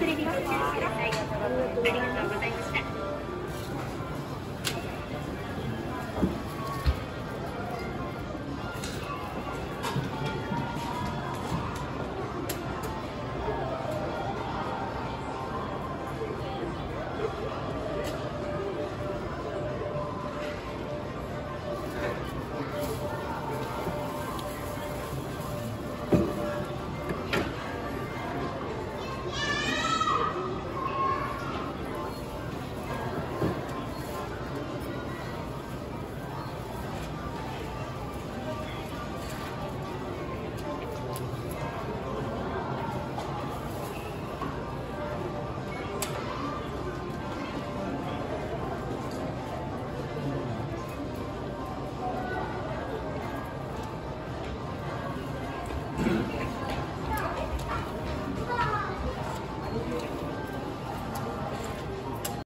くれますか？ありがとうございました。